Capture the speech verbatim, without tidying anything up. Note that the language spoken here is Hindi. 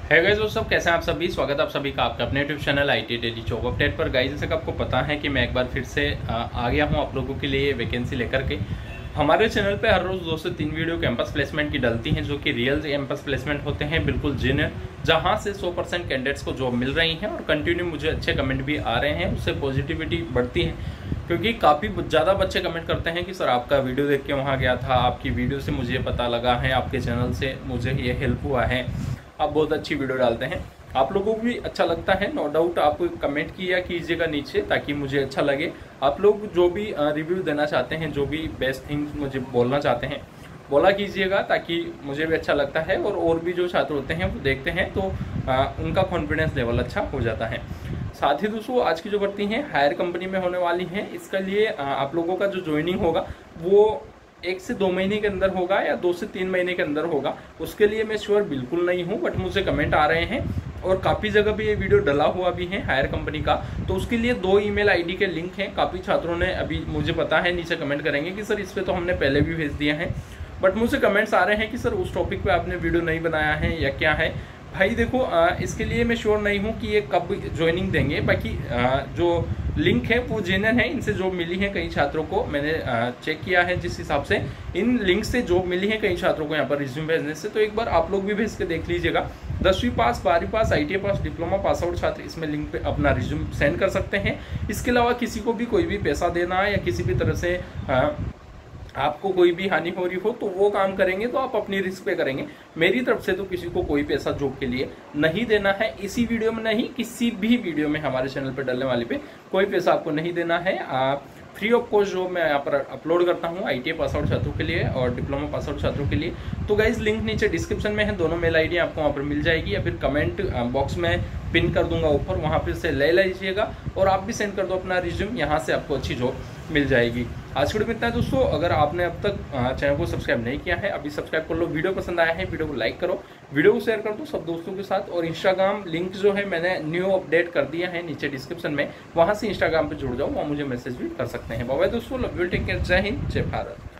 है गाइस दोस्तों, कैसे हैं आप सभी। स्वागत है आप सभी का आपका अपने YouTube channel I T daily job update पर। गाइस जैसे कि आपको पता है कि मैं एक बार फिर से आ गया हूं आप लोगों के लिए वैकेंसी लेकर के। हमारे चैनल पे हर रोज दो से तीन वीडियो कैंपस प्लेसमेंट की डलती हैं, जो कि रियल कैंपस प्लेसमेंट होते हैं, बिल्कुल जिन जहां से सौ परसेंट कैंडिडेट्स को जॉब मिल रही है और कंटिन्यू मुझे अच्छे कमेंट भी आ रहे हैं, उससे पॉजिटिविटी बढ़ती है। क्योंकि काफ़ी ज़्यादा बच्चे कमेंट करते हैं कि सर आपका वीडियो देख के वहाँ गया था, आपकी वीडियो से मुझे पता लगा है, आपके चैनल से मुझे ये हेल्प हुआ है, आप बहुत अच्छी वीडियो डालते हैं। आप लोगों को भी अच्छा लगता है, नो डाउट। आप कमेंट किया कीजिएगा नीचे ताकि मुझे अच्छा लगे। आप लोग जो भी रिव्यू देना चाहते हैं, जो भी बेस्ट थिंग्स मुझे बोलना चाहते हैं, बोला कीजिएगा ताकि मुझे भी अच्छा लगता है और और भी जो छात्र होते हैं वो देखते हैं तो आ, उनका कॉन्फिडेंस लेवल अच्छा हो जाता है। साथ ही दोस्तों, आज की जो भर्ती है हायर कंपनी में होने वाली है। इसके लिए आप लोगों का जो ज्वाइनिंग होगा वो एक से दो महीने के अंदर होगा या दो से तीन महीने के अंदर होगा, उसके लिए मैं श्योर बिल्कुल नहीं हूँ, बट मुझे कमेंट आ रहे हैं और काफ़ी जगह पे ये वीडियो डला हुआ भी है हायर कंपनी का। तो उसके लिए दो ईमेल आईडी के लिंक हैं। काफ़ी छात्रों ने अभी मुझे पता है नीचे कमेंट करेंगे कि सर इस पर तो हमने पहले भी भेज दिया है, बट मुझे कमेंट्स आ रहे हैं कि सर उस टॉपिक पे आपने वीडियो नहीं बनाया है या क्या है। भाई देखो, आ, इसके लिए मैं श्योर नहीं हूँ कि ये कब ज्वाइनिंग देंगे। बाकी आ, जो लिंक है वो जेन्युइन है, इनसे जॉब मिली है कई छात्रों को, मैंने आ, चेक किया है। जिस हिसाब से इन लिंक से जॉब मिली है कई छात्रों को यहाँ पर रिज्यूम भेजने से, तो एक बार आप लोग भी भेज के देख लीजिएगा। दसवीं पास, बारहवीं pass, I T I pass, diploma pass out छात्र इसमें लिंक पे अपना रिज्यूम सेंड कर सकते हैं। इसके अलावा किसी को भी कोई भी पैसा देना है या किसी भी तरह से आ, आपको कोई भी हानि हो रही हो तो वो काम करेंगे तो आप अपनी रिस्क पे करेंगे। मेरी तरफ से तो किसी को कोई पैसा जॉब के लिए नहीं देना है। इसी वीडियो में नहीं, किसी भी वीडियो में हमारे चैनल पर डलने वाले पे कोई पैसा आपको नहीं देना है। आप फ्री ऑफ कॉस्ट जो मैं यहाँ पर अपलोड करता हूँ आई टी आई पास आउट छात्रों के लिए और डिप्लोमा पास आउट छात्रों के लिए। तो गाइज लिंक नीचे डिस्क्रिप्शन में है, दोनों मेल आईडी आपको वहाँ पर मिल जाएगी, या फिर कमेंट बॉक्स में पिन कर दूंगा ऊपर, वहाँ पर से ले लीजिएगा और आप भी सेंड कर दो अपना रिज्यूम, यहाँ से आपको अच्छी जॉब मिल जाएगी। आज के वीडियो में इतना है दोस्तों। अगर आपने अब तक चैनल को सब्सक्राइब नहीं किया है, अभी सब्सक्राइब कर लो। वीडियो पसंद आया है, वीडियो को लाइक करो, वीडियो को शेयर कर दो सब दोस्तों के साथ। और इंस्टाग्राम लिंक जो है मैंने न्यू अपडेट कर दिया है नीचे डिस्क्रिप्शन में, वहां से इंस्टाग्राम पे जुड़ जाओ, वहां मुझे मैसेज भी कर सकते हैं। बाय बाय दोस्तों, लव यू, टेक केयर, जय हिंद, जय भारत।